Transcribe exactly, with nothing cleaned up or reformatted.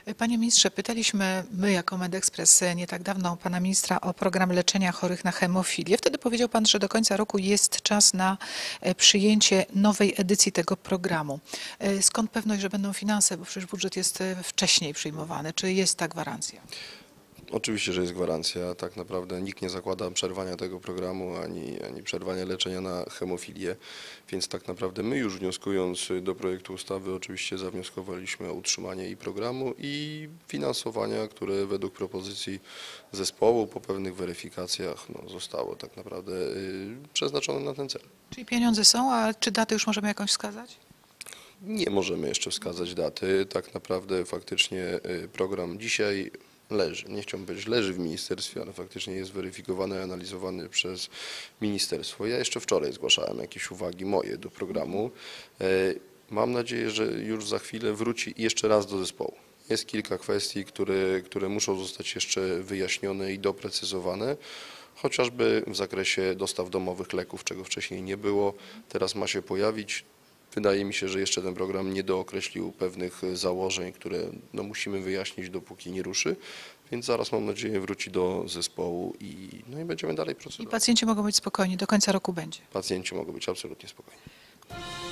Panie ministrze, pytaliśmy my jako MedExpress nie tak dawno pana ministra o program leczenia chorych na hemofilię. Wtedy powiedział pan, że do końca roku jest czas na e, przyjęcie nowej edycji tego programu. E, Skąd pewność, że będą finanse, bo przecież budżet jest e, wcześniej przyjmowany. Czy jest ta gwarancja? Oczywiście, że jest gwarancja. Tak naprawdę nikt nie zakłada przerwania tego programu ani, ani przerwania leczenia na hemofilię, więc tak naprawdę my już wnioskując do projektu ustawy oczywiście zawnioskowaliśmy o utrzymanie i programu i finansowania, które według propozycji zespołu po pewnych weryfikacjach no, zostało tak naprawdę y, przeznaczone na ten cel. Czyli pieniądze są, a czy datę już możemy jakąś wskazać? Nie możemy jeszcze wskazać daty. Tak naprawdę faktycznie y, program dzisiaj leży, nie chciałbym powiedzieć leży w ministerstwie, ale faktycznie jest weryfikowany, analizowany przez ministerstwo. Ja jeszcze wczoraj zgłaszałem jakieś uwagi moje do programu. E, Mam nadzieję, że już za chwilę wróci jeszcze raz do zespołu. Jest kilka kwestii, które, które muszą zostać jeszcze wyjaśnione i doprecyzowane, chociażby w zakresie dostaw domowych leków, czego wcześniej nie było, teraz ma się pojawić. Wydaje mi się, że jeszcze ten program nie dookreślił pewnych założeń, które no, musimy wyjaśnić, dopóki nie ruszy, więc zaraz mam nadzieję wróci do zespołu i, no, i będziemy dalej I procedować. pacjenci mogą być spokojni, do końca roku będzie. Pacjenci mogą być absolutnie spokojni.